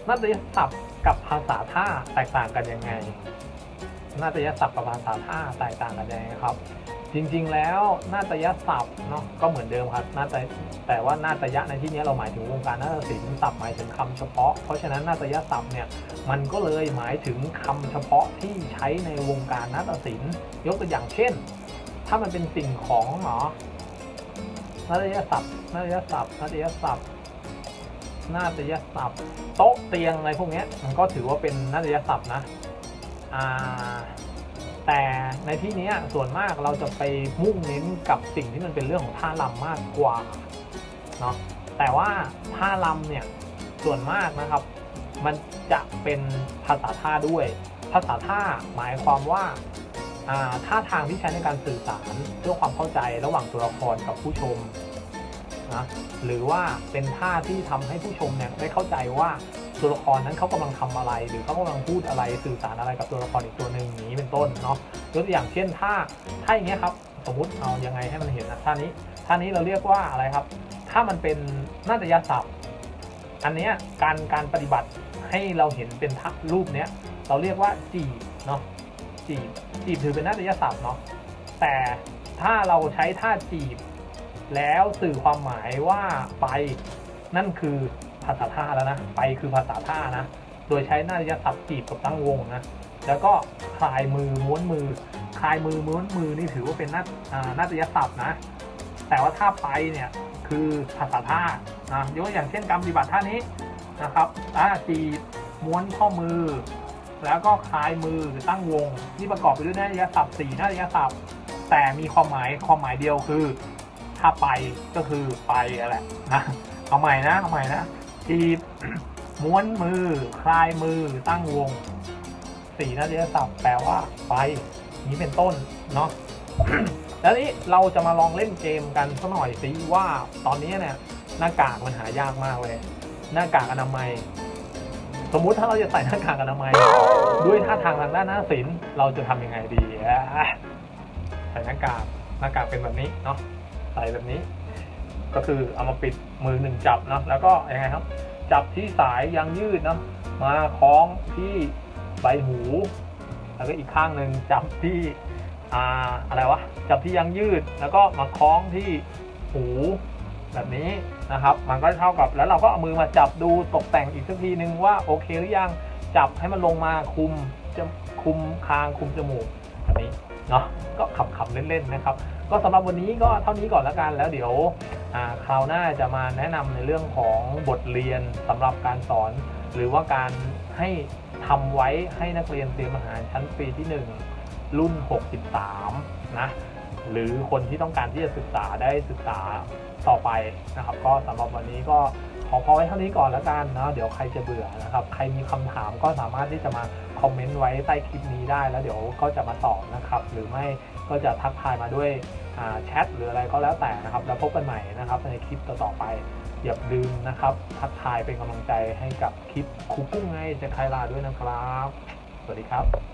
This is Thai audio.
นาฏยศัพท์กับภาษาท่าแตกต่างกันยังไงนาฏยศัพท์กับภาษาท่าแตกต่างกันยังไงครับจริงๆแล้วนาฏยศัพท์เนาะก็เหมือนเดิมครับแต่ว่านาฏยะในที่นี้เราหมายถึงวงการนาฏศิลป์ศัพท์หมายถึงคำเฉพาะเพราะฉะนั้นนาฏยศัพท์เนี่ยมันก็เลยหมายถึงคำเฉพาะที่ใช้ในวงการนาฏศิลป์ยกตัวอย่างเช่นถ้ามันเป็นสิ่งของเนาะนาฏยศัพท์โต๊ะเตียงอะไรพวกนี้มันก็ถือว่าเป็นนาฏยศัพท์นะแต่ในที่นี้ส่วนมากเราจะไปมุ่งเน้นกับสิ่งที่มันเป็นเรื่องของท่ารำมากกว่าเนาะแต่ว่าท่ารำเนี่ยส่วนมากนะครับมันจะเป็นภาษาท่าด้วยภาษาท่าหมายความว่าท่าทางที่ใช้ในการสื่อสารเพื่อความเข้าใจระหว่างตัวละครกับผู้ชมนะหรือว่าเป็นท่าที่ทำให้ผู้ชมเนี่ยได้เข้าใจว่าตัวละครนั้นเขากำลังทำอะไรหรือเขากำลังพูดอะไรสื่อสารอะไรกับตัวละครอีกตัวหนึ่งนี้เป็นต้นเนาะยกตัวอย่างเช่นท่าอย่างเงี้ยครับสมมุติเอายังไงให้มันเห็นนะท่านี้เราเรียกว่าอะไรครับถ้ามันเป็นนาฏยศัพท์อันเนี้ยการปฏิบัติให้เราเห็นเป็นรูปเนี้ยเราเรียกว่าจีบเนาะจีบถือเป็นนาฏยศัพท์เนาะแต่ถ้าเราใช้ท่าจีบแล้วสื่อความหมายว่าไปนั่นคือภาษาท่าแล้วนะไปคือภาษาท่านะโดยใช้นาฏยศัพท์จีบกับตั้งวงนะแล้วก็คลายมือม้วนมือคลายมือม้วนมือนี่ถือว่าเป็นนาฏยศัพท์นะแต่ว่าท่าไปเนี่ยคือภาษาท่านะยกตัวอย่างเช่นการปฏิบัติท่านี้นะครับจีบม้วนข้อมือแล้วก็คลายมือตั้งวงที่ประกอบไปด้วยนาฏยศัพท์4นาฏยศัพท์แต่มีความหมายเดียวคือถ้าไปก็คือไปอะไรนะเอาใหม่นะจีบม้วนมือคลายมือตั้งวง4นาฏยศัพท์แปลว่าไปนี้เป็นต้นเนาะ แล้วนี้เราจะมาลองเล่นเกมกันสักหน่อยสิว่าตอนนี้เนี่ยหน้ากากมันหายากมากเลยหน้ากากอนามัยสมมุติถ้าเราจะใส่หน้ากากอนามัยด้วยท่าทางทางด้านหน้าศิลป์เราจะทำยังไงดีใส่หน้ากากเป็นแบบนี้เนาะใส่แบบนี้ก็คือเอามาปิดมือ1จับเนาะแล้วก็ยังไงครับจับที่สายยางยืดเนาะมาคล้องที่ใบหูแล้วก็อีกข้างหนึ่งจับที่อะไรวะจับที่ยางยืดแล้วก็มาคล้องที่หูแบบนี้นะครับมันก็เท่ากับแล้วเราก็เอามือมาจับดูตกแต่งอีกสักทีนึงว่าโอเคหรือยังจับให้มันลงมาคุมคางคุมจมูกแบบนี้เนาะก็ขับเล่นๆนะครับก็สำหรับวันนี้ก็เท่านี้ก่อนแล้วกันแล้วเดี๋ยวคราวหน้าจะมาแนะนำในเรื่องของบทเรียนสำหรับการสอนหรือว่าการให้ทำไว้ให้นักเรียนเตรียมอาหารชั้นปีที่1รุ่น63นะหรือคนที่ต้องการที่จะศึกษาได้ศึกษาต่อไปนะครับก็สำหรับวันนี้ก็ขอพอไว้เท่านี้ก่อนแล้วกันนะเดี๋ยวใครจะเบื่อนะครับใครมีคำถามก็สามารถที่จะมาคอมเมนต์ไว้ใต้คลิปนี้ได้แล้วเดี๋ยวก็จะมาตอบนะครับหรือไม่ก็จะทักทายมาด้วยแชทหรืออะไรก็แล้วแต่นะครับแล้วพบกันใหม่นะครับในคลิปต่อไปอย่าลืมนะครับทักทายเป็นกำลังใจให้กับคลิปครูกุ้งไงจะใครลาด้วยนะครับสวัสดีครับ